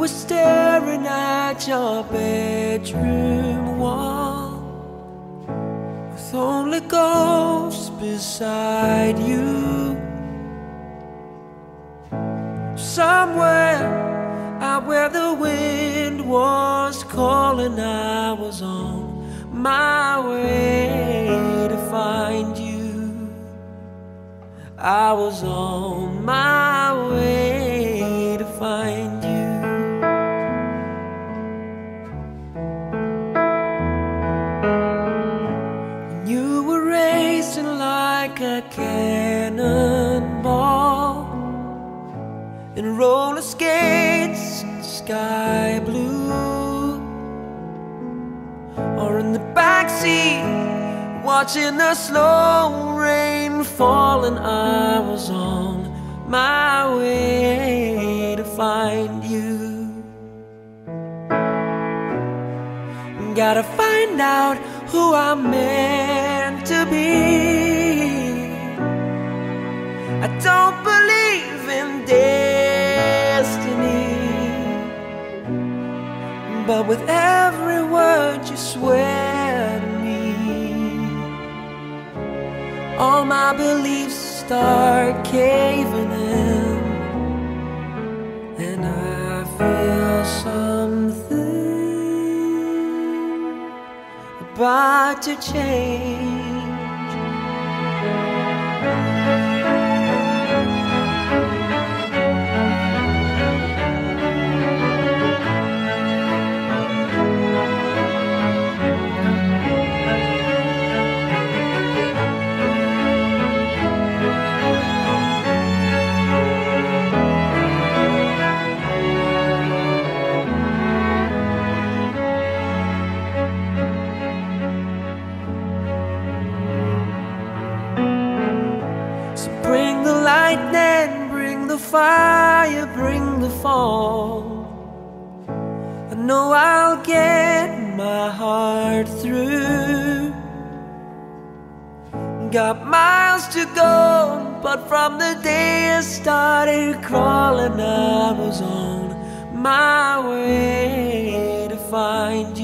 were staring at your bedroom wall, with only ghosts beside you. Somewhere out where the wind was calling, I was on my way to find you. I was on my way to find you. When you were racing like a cannonball in roller skates in sky blue, or in the backseat watching the slow rain falling, I was on my way to find you. Gotta find out who I'm meant to be. I don't believe in destiny, but with every word you swear to me, all my beliefs start caving in, and I feel something about to change. Bring the lightning, bring the fire, bring the fall. I know I'll get my heart through. Got miles to go, but from the day I started crawling, I was on my way to find you.